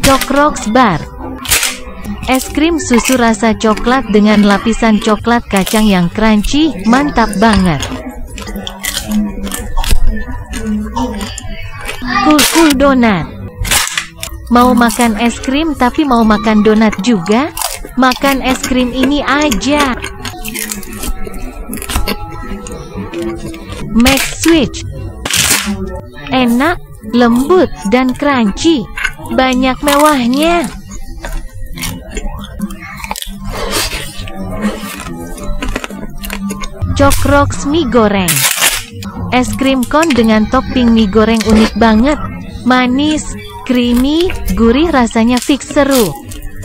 Cokrox Bar. Es krim susu rasa coklat dengan lapisan coklat kacang yang crunchy, mantap banget. Cool Donat. Mau makan es krim tapi mau makan donat juga? Makan es krim ini aja. Max Switch. Enak, lembut, dan crunchy. Banyak mewahnya. Cokrox mie goreng. Es krim kon dengan topping mie goreng unik banget. Manis, creamy, gurih, rasanya fix seru.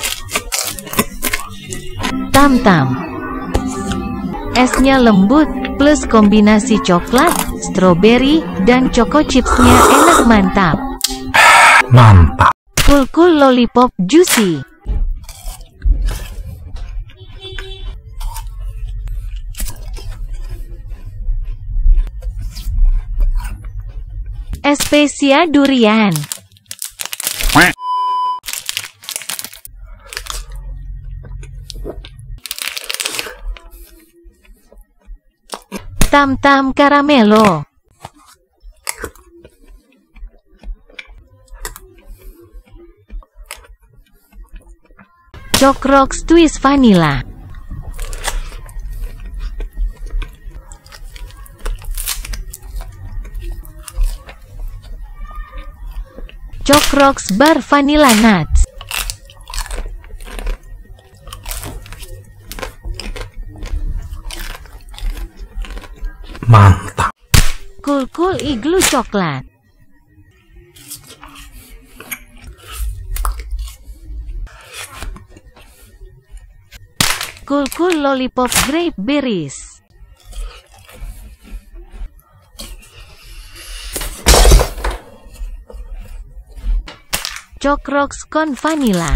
Tam-tam. Esnya lembut, plus kombinasi coklat, strawberry, dan choco chipsnya enak mantap. Mantap. Cool Lollipop Juicy. Especia durian. Tam-tam caramelo. Cokrox Twist Vanilla. Cokrox Bar Vanilla Nuts. Mantap. Cool Igloo Coklat. Cool Lollipop Grape Berries. Cokrox Con Vanilla.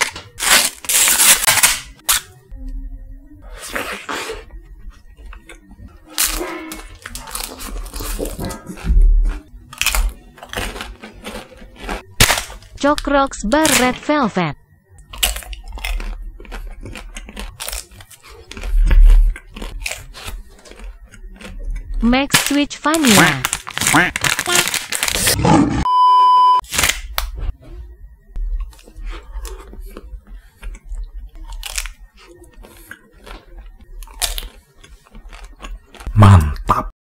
Cokrox Bar Red Velvet. Max Switch Vanilla.